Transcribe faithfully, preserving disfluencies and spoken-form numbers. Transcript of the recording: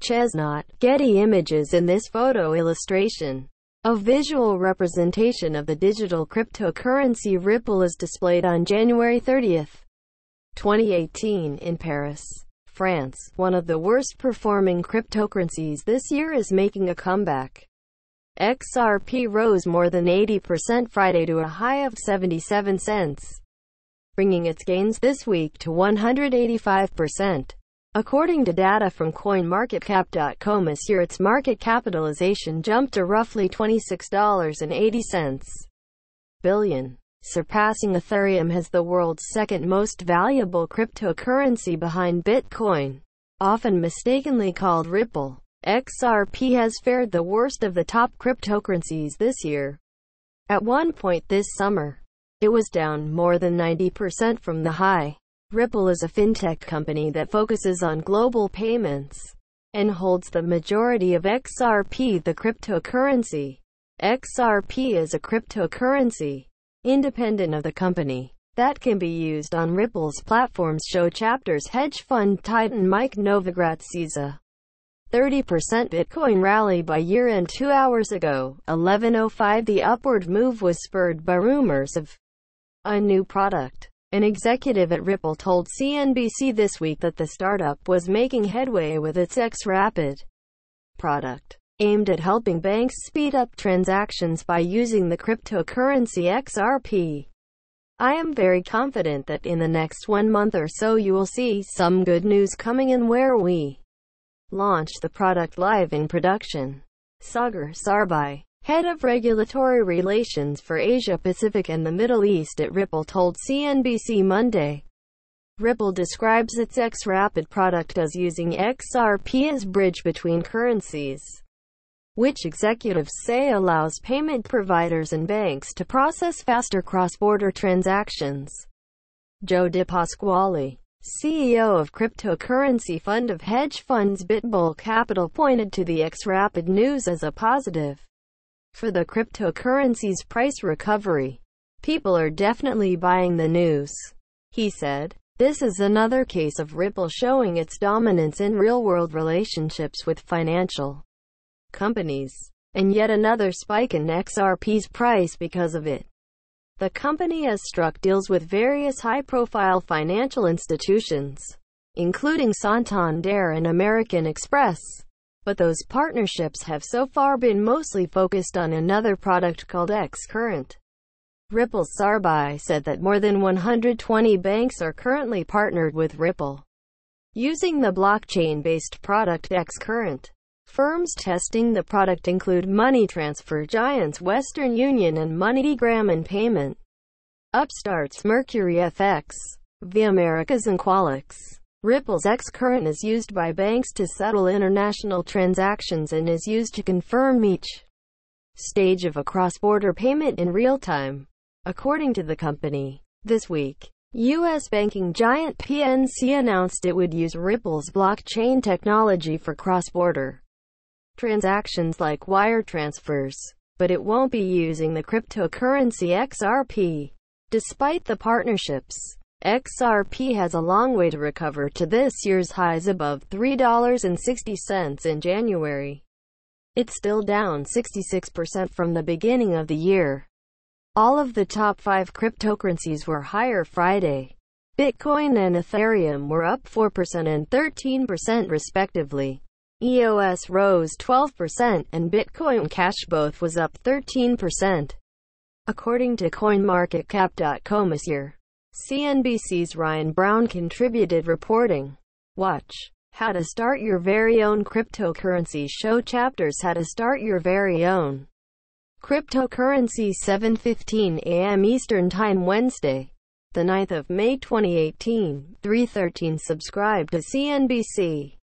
Chestnut. Getty Images. In this photo illustration, a visual representation of the digital cryptocurrency Ripple is displayed on January thirtieth, twenty eighteen, in Paris, France. One of the worst performing cryptocurrencies this year is making a comeback. X R P rose more than eighty percent Friday to a high of seventy-seven cents, bringing its gains this week to one hundred eighty-five percent. According to data from coin market cap dot com, this year its market capitalization jumped to roughly twenty-six dollars and eighty cents billion, surpassing Ethereum as the world's second most valuable cryptocurrency behind Bitcoin. Often mistakenly called Ripple, X R P has fared the worst of the top cryptocurrencies this year. At one point this summer, it was down more than ninety percent from the high. Ripple is a fintech company that focuses on global payments and holds the majority of X R P, the cryptocurrency. X R P is a cryptocurrency, independent of the company, that can be used on Ripple's platforms, show chapters. Hedge fund titan Mike Novogratz sees a thirty percent Bitcoin rally by year-end two hours ago, eleven oh five. The upward move was spurred by rumors of a new product. An executive at Ripple told C N B C this week that the startup was making headway with its X Rapid product, aimed at helping banks speed up transactions by using the cryptocurrency X R P. I am very confident that in the next one month or so you will see some good news coming in where we launch the product live in production. Sagar Sarbai, head of regulatory relations for Asia Pacific and the Middle East at Ripple, told C N B C Monday. Ripple describes its X Rapid product as using X R P as bridge between currencies, which executives say allows payment providers and banks to process faster cross-border transactions. Joe DePasquale, C E O of cryptocurrency fund of hedge funds BitBull Capital, pointed to the X Rapid news as a positive for the cryptocurrency's price recovery. People are definitely buying the news, he said. This is another case of Ripple showing its dominance in real-world relationships with financial companies, and yet another spike in X R P's price because of it. The company has struck deals with various high-profile financial institutions, including Santander and American Express, but those partnerships have so far been mostly focused on another product called X-Current. Ripple's Sarbai said that more than one hundred twenty banks are currently partnered with Ripple, using the blockchain-based product X-Current. Firms testing the product include money transfer giants Western Union and MoneyGram, and payment upstarts Mercury F X, V Americas, and Qualix. Ripple's X-Current is used by banks to settle international transactions and is used to confirm each stage of a cross-border payment in real time, according to the company. This week, U S banking giant P N C announced it would use Ripple's blockchain technology for cross-border transactions like wire transfers, but it won't be using the cryptocurrency X R P. Despite the partnerships, X R P has a long way to recover to this year's highs above three dollars and sixty cents in January. It's still down sixty-six percent from the beginning of the year. All of the top five cryptocurrencies were higher Friday. Bitcoin and Ethereum were up four percent and thirteen percent respectively. E O S rose twelve percent and Bitcoin Cash both was up thirteen percent. According to coin market cap dot com this year, C N B C's Ryan Brown contributed, reporting, "Watch how to start your very own cryptocurrency show chapters how to start your very own cryptocurrency." seven fifteen a m Eastern Time, Wednesday, the ninth of May twenty eighteen, three thirteen. Subscribe to C N B C.